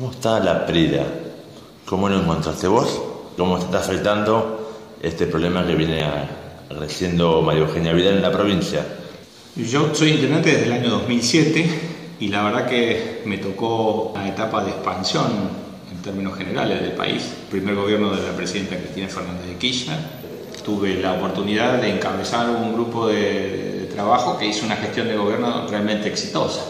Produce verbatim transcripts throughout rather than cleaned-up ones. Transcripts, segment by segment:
¿Cómo está la Prida? ¿Cómo lo encontraste vos? ¿Cómo te está afectando este problema que viene creciendo María Eugenia Vidal en la provincia? Yo soy intendente desde el año dos mil siete y la verdad que me tocó una etapa de expansión en términos generales del país. El primer gobierno de la presidenta Cristina Fernández de Kirchner. Tuve la oportunidad de encabezar un grupo de, de trabajo que hizo una gestión de gobierno realmente exitosa.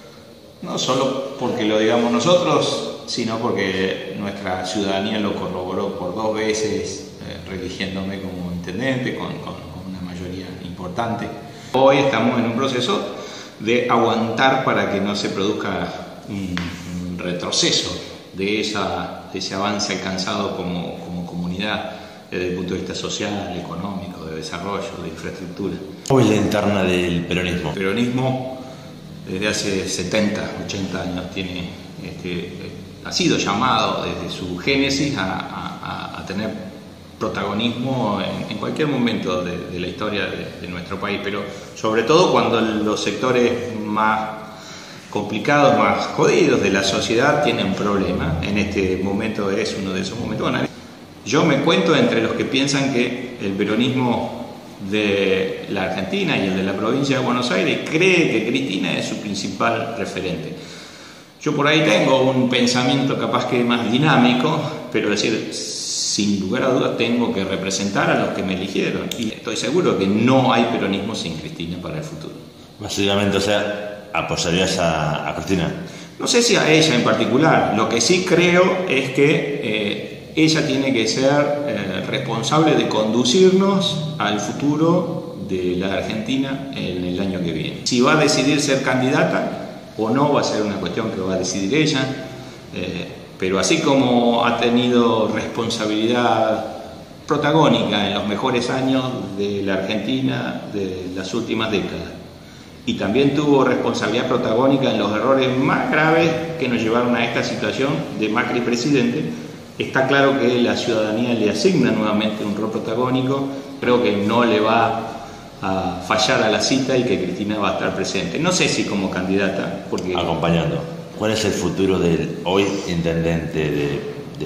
No solo porque lo digamos nosotros, sino porque nuestra ciudadanía lo corroboró por dos veces, eh, religiéndome como intendente, con, con, con una mayoría importante. Hoy estamos en un proceso de aguantar para que no se produzca un, un retroceso de, esa, de ese avance alcanzado como, como comunidad desde el punto de vista social, económico, de desarrollo, de infraestructura. ¿Cómo es la interna del peronismo? El peronismo desde hace setenta, ochenta años tiene, este, ha sido llamado desde su génesis a, a, a tener protagonismo en, en cualquier momento de, de la historia de, de nuestro país, pero sobre todo cuando los sectores más complicados, más jodidos de la sociedad tienen problemas. En este momento es uno de esos momentos. Bueno, yo me cuento entre los que piensan que el peronismo de la Argentina y el de la provincia de Buenos Aires cree que Cristina es su principal referente. Yo por ahí tengo un pensamiento capaz que más dinámico, pero es decir, sin lugar a dudas tengo que representar a los que me eligieron y estoy seguro que no hay peronismo sin Cristina para el futuro. Básicamente, o sea, ¿apoyarías a, a Cristina? No sé si a ella en particular, lo que sí creo es que eh, ella tiene que ser eh, responsable de conducirnos al futuro de la Argentina en el año que viene. Si va a decidir ser candidata o no va a ser una cuestión que va a decidir ella, eh, pero así como ha tenido responsabilidad protagónica en los mejores años de la Argentina de las últimas décadas, y también tuvo responsabilidad protagónica en los errores más graves que nos llevaron a esta situación de Macri presidente, está claro que la ciudadanía le asigna nuevamente un rol protagónico. Creo que no le va a fallar a la cita y que Cristina va a estar presente. No sé si como candidata, porque... Acompañando. ¿Cuál es el futuro del hoy intendente de,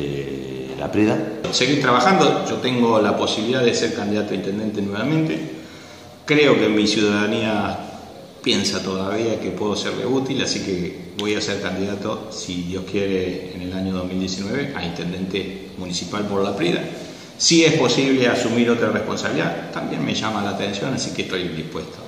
de la Prida? Seguir trabajando. Yo tengo la posibilidad de ser candidato a intendente nuevamente. Creo que mi ciudadanía piensa todavía que puedo serle útil, así que voy a ser candidato, si Dios quiere, en el año dos mil diecinueve a intendente municipal por la Prida. Si es posible asumir otra responsabilidad, también me llama la atención, así que estoy dispuesto.